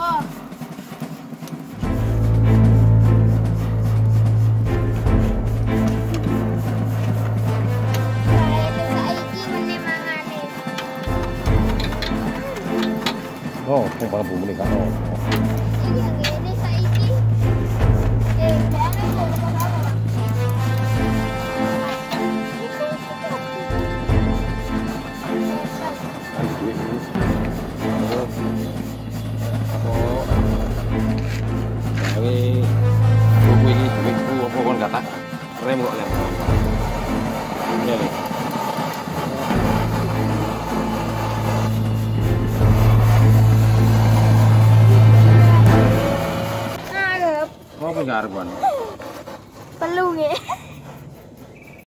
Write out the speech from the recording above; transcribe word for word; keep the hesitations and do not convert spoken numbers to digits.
Oh, yang paling bumbu nih kan. Oh. Iya, gini saiki. Eh, jangan kok apa-apa. Ini buku ini buku apa kan kata rem kok lem. Ini nih. Mau pengarban.